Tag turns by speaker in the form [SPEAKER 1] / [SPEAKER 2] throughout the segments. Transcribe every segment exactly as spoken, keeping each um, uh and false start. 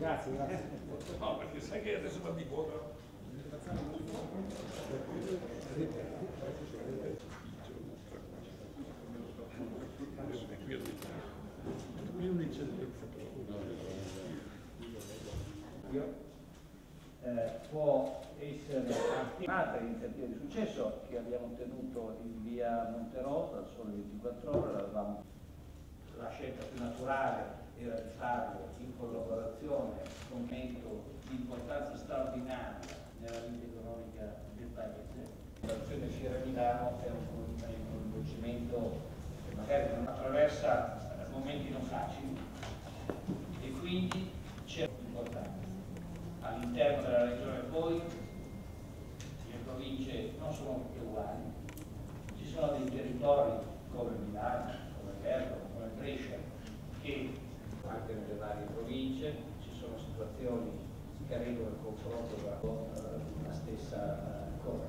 [SPEAKER 1] Grazie, grazie.
[SPEAKER 2] No, perché sai che adesso va di moda.
[SPEAKER 3] Eh, può essere un'altra iniziativa di successo che abbiamo ottenuto in via Monterosa, al Sole ventiquattro Ore. Avevamo, la scelta più naturale era di farlo in collaborazione con un momento di importanza straordinaria nella vita economica del Paese. L'azione Fiera Milano è un, è un coinvolgimento che magari non attraversa momenti non facili e quindi c'è importanza. All'interno della regione poi le province non sono tutte uguali, ci sono dei territori come Milano, come Bergamo, come Brescia, che anche nelle varie province ci sono situazioni che arrivano al confronto con la stessa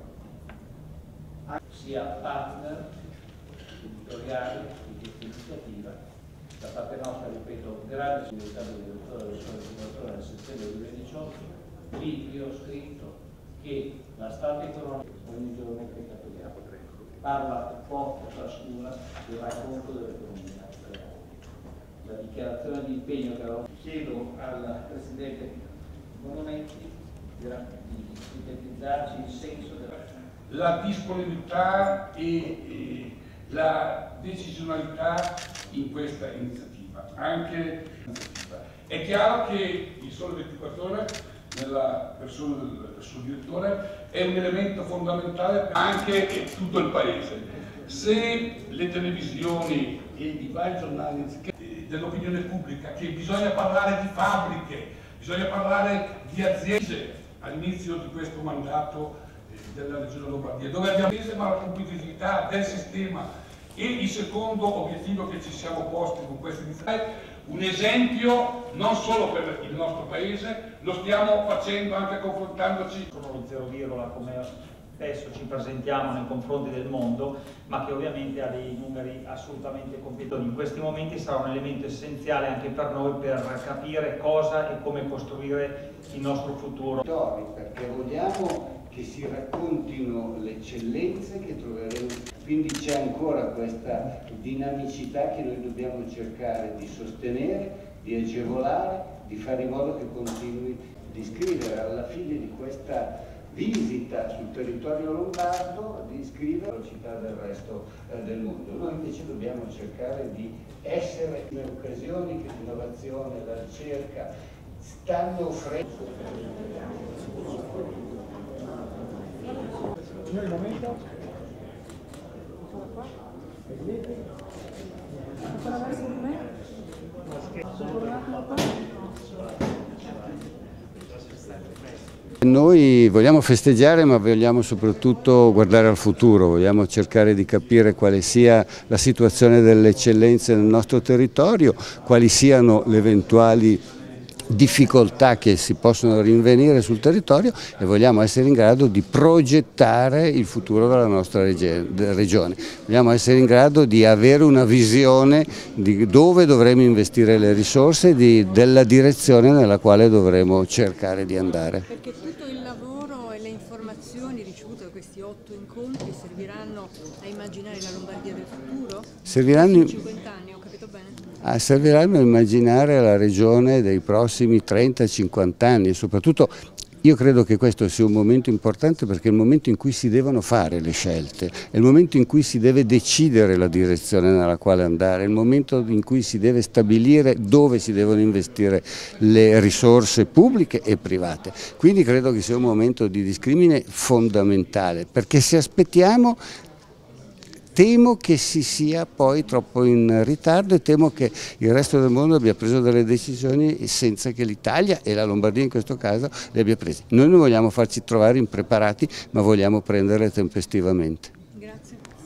[SPEAKER 3] corrente. Sia partner editoriali di questa iniziativa. Da parte nostra, ripeto, grande solidarietà del direttore del Sole ventiquattro Ore nel settembre duemiladiciotto. Lì io ho scritto che la stampa economica ogni giorno che capiamo parla poco trascura del racconto dell'economia reale. La dichiarazione di impegno che avevo chiedo al Presidente Monumenti di sintetizzarci il senso della
[SPEAKER 2] la disponibilità e, e la decisionalità in questa iniziativa, anche iniziativa. È chiaro che il Sole ventiquattro Ore, nella persona del suo direttore, è un elemento fondamentale per anche tutto il Paese. Se le televisioni e i vari giornali dell'opinione pubblica che bisogna parlare di fabbriche, bisogna parlare di aziende all'inizio di questo mandato della Regione Lombardia, dove abbiamo preso ma la competitività del sistema e il secondo obiettivo che ci siamo posti con questa iniziativa, un esempio non solo per il nostro paese, lo stiamo facendo anche confrontandoci.
[SPEAKER 4] Sono lo zero virgola come spesso ci presentiamo nei confronti del mondo, ma che ovviamente ha dei numeri assolutamente competenti. In questi momenti sarà un elemento essenziale anche per noi per capire cosa e come costruire il nostro futuro.
[SPEAKER 5] Perché vogliamo che si raccontino le eccellenze che troveremo, quindi c'è ancora questa dinamicità che noi dobbiamo cercare di sostenere, di agevolare, di fare in modo che continui di scrivere alla fine di questa visita sul territorio lombardo, di scrivere la città del resto eh, del mondo. Noi invece dobbiamo cercare di essere in occasioni che l'innovazione, la ricerca stanno offrendo.
[SPEAKER 1] Signori, momento. Eccola qua. Vedete? Ancora verso di me? Ancora un attimo qua.
[SPEAKER 5] Noi vogliamo festeggiare, ma vogliamo soprattutto guardare al futuro, vogliamo cercare di capire quale sia la situazione delle eccellenze nel nostro territorio, quali siano le eventuali difficoltà che si possono rinvenire sul territorio e vogliamo essere in grado di progettare il futuro della nostra regione. Vogliamo essere in grado di avere una visione di dove dovremo investire le risorse e di, della direzione nella quale dovremo cercare di andare.
[SPEAKER 6] Perché tutto il lavoro e le informazioni ricevute da questi otto incontri serviranno a immaginare la Lombardia del futuro?
[SPEAKER 5] Serviranno in
[SPEAKER 6] cinquanta anni, ho capito bene?
[SPEAKER 5] Ah, serviranno a immaginare la regione dei prossimi trenta cinquanta anni e soprattutto io credo che questo sia un momento importante perché è il momento in cui si devono fare le scelte, è il momento in cui si deve decidere la direzione nella quale andare, è il momento in cui si deve stabilire dove si devono investire le risorse pubbliche e private. Quindi credo che sia un momento di discrimine fondamentale perché se aspettiamo temo che si sia poi troppo in ritardo e temo che il resto del mondo abbia preso delle decisioni senza che l'Italia e la Lombardia in questo caso le abbia prese. Noi non vogliamo farci trovare impreparati, ma vogliamo prenderle tempestivamente.
[SPEAKER 6] Grazie.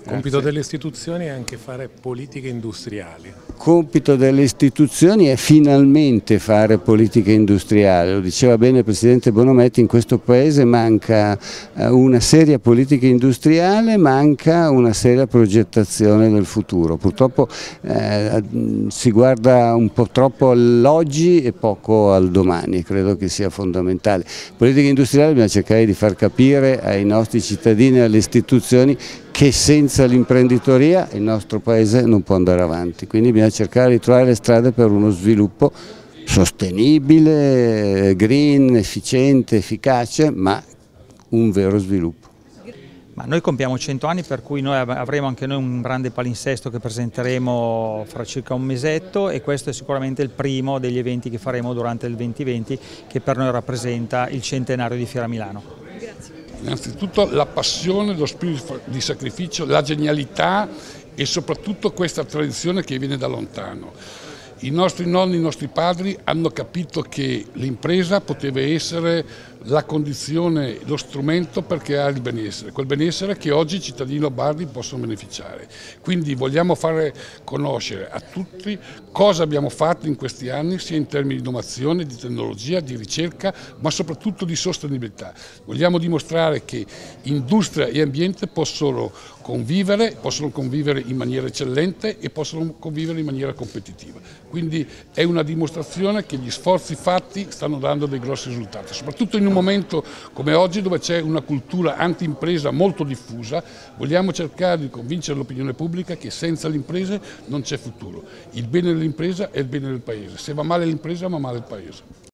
[SPEAKER 7] compito delle istituzioni è anche fare politiche industriali.
[SPEAKER 5] Compito delle istituzioni è finalmente fare politica industriale, lo diceva bene il Presidente Bonometti, in questo Paese manca una seria politica industriale, manca una seria progettazione del futuro. Purtroppo eh, si guarda un po' troppo all'oggi e poco al domani, credo che sia fondamentale. Politica industriale bisogna cercare di far capire ai nostri cittadini e alle istituzioni che senza l'imprenditoria il nostro Paese non può andare avanti, quindi bisogna cercare di trovare le strade per uno sviluppo sostenibile, green, efficiente, efficace, ma un vero sviluppo.
[SPEAKER 4] Ma noi compiamo cento anni, per cui noi avremo anche noi un grande palinsesto che presenteremo fra circa un mesetto, e questo è sicuramente il primo degli eventi che faremo durante il duemilaventi, che per noi rappresenta il centenario di Fiera Milano.
[SPEAKER 6] Grazie.
[SPEAKER 2] Innanzitutto la passione, lo spirito di sacrificio, la genialità e soprattutto questa tradizione che viene da lontano. I nostri nonni, i nostri padri hanno capito che l'impresa poteva essere la condizione, lo strumento per creare il benessere, quel benessere che oggi i cittadini lombardi possono beneficiare. Quindi vogliamo fare conoscere a tutti cosa abbiamo fatto in questi anni, sia in termini di innovazione, di tecnologia, di ricerca, ma soprattutto di sostenibilità. Vogliamo dimostrare che industria e ambiente possono convivere, possono convivere in maniera eccellente e possono convivere in maniera competitiva. Quindi è una dimostrazione che gli sforzi fatti stanno dando dei grossi risultati, soprattutto in un momento come oggi dove c'è una cultura anti-impresa molto diffusa. Vogliamo cercare di convincere l'opinione pubblica che senza le imprese non c'è futuro. Il bene dell'impresa è il bene del Paese, se va male l'impresa va male il Paese.